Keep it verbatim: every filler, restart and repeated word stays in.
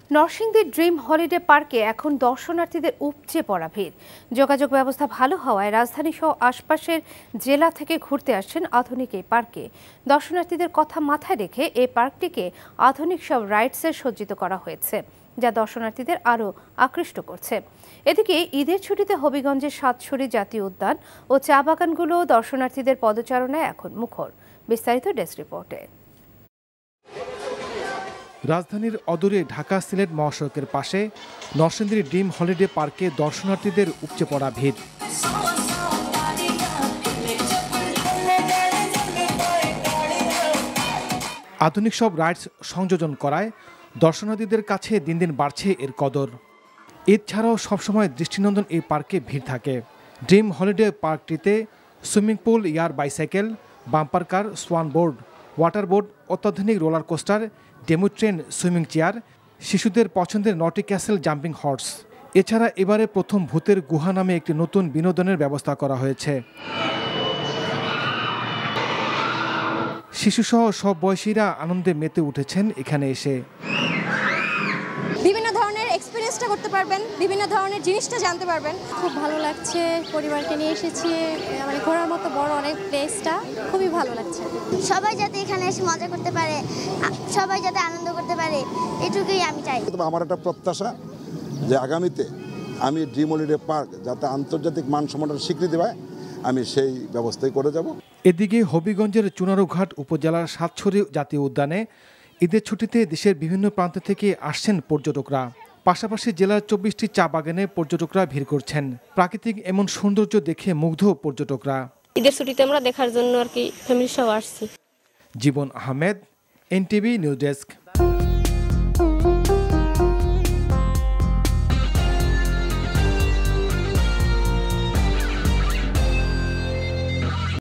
নরসিংদীর dream holiday পার্কে এখন দর্শনার্থীদের উপচে পড়া ভিড়। যোগাযোগ ব্যবস্থা ভালো হওয়ায় রাজধানী সহ আশপাশের জেলা থেকে ঘুরতে আসছেন আধুনিক এই পার্কে। দর্শনার্থীদের কথা মাথায় রেখে এই পার্কটিকে আধুনিক সব রাইডসে সজ্জিত করা হয়েছে, যা দর্শনার্থীদের আরও আকৃষ্ট করছে। এদিকে ঈদের ছুটিতে হবিগঞ্জের সাতছড়ি জাতীয় উদ্যান ও চা বাগানগুলো দর্শনার্থীদের পদচারণায় এখন মুখর। বিস্তারিত ডেস্ক রিপোর্টে। রাজধানীর অদূরে ঢাকা সিলেট মহাসড়কের পাশে নরসিংদীর ড্রিম হলিডে পার্কে দর্শনার্থীদের উপচে পড়া ভিড়। আধুনিক সব রাইডস সংযোজন করায় দর্শনার্থীদের কাছে দিন দিন বাড়ছে এর কদর। ঈদ ছাড়াও সবসময় দৃষ্টিনন্দন এই পার্কে ভিড় থাকে। ড্রিম হলিডে পার্কটিতে swimming pool, air bicycle, bumper car, swan board, water board, অত্যাধুনিক roller coaster, demo train, swimming chair, শিশুদের পছন্দের নটি ক্যাসেল, জাম্পিং হর্স। এছাড়া এবারে প্রথম ভূতের গুহা নামে একটি নতুন বিনোদনের ব্যবস্থা করা হয়েছে। শিশুসহ সব বয়সীরা আনন্দে মেতে উঠেছেন এখানে এসে। বিভিন্ন ধরনের এক্সপেরিয়েন্সটা করতে পারবেন, বিভিন্ন ধরনের জিনিসটা জানতে পারবেন। খুব ভালো লাগছে, পরিবারকে নিয়ে এসেছি, মানে ঘোরার মতো বড় অনেক প্লেসটা খুবই ভালো লাগছে। সবাই যাতে এখানে এসে মজা করতে পারে, সবাই যাতে আনন্দ করতে পারে, এটুকুই আমি চাই। আমার একটা প্রত্যাশা যে আগামীতে আমি ড্রিম হলিডে পার্ক যাতে আন্তর্জাতিক মানসম্মানের স্বীকৃতি পায়, আমি সেই ব্যবস্থাই করে যাব। এদিকে হবিগঞ্জের চুনারুঘাট উপজেলার সাতছড়ি জাতীয় উদ্যানে ঈদের ছুটিতে দেশের বিভিন্ন প্রান্ত থেকে আসছেন পর্যটকরা। পাশাপাশি জেলার চব্বিশটি চা বাগানে পর্যটকরা ভিড় করছেন। প্রাকৃতিক এমন সৌন্দর্য দেখে মুগ্ধ পর্যটকরা। ঈদের ছুটিতে আমরা দেখার জন্য আর কি ফ্যামিলি সহ আসছি। Jibon Ahmed, NTV news desk.